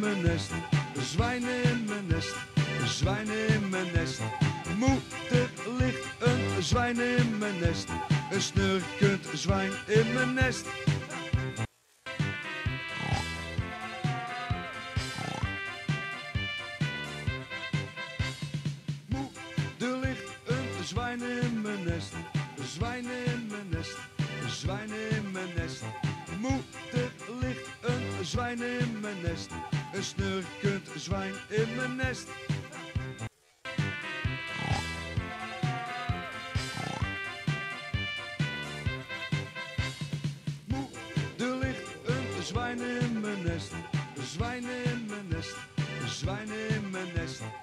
mijn nest, zwijnen in mijn nest, zwijnen in mijn nest. Moeder ligt een zwijn in mijn nest, een snurkend zwijn in mijn nest. Moeder ligt een zwijn in mijn nest, zwijnen in mijn nest, zwijnen in mijn nest. Moeder ligt een zwijn in mijn nest, een snurkend zwijn in mijn nest. Moeder ligt een zwijn in mijn nest, zwijnen in mijn nest, zwijnen in mijn nest.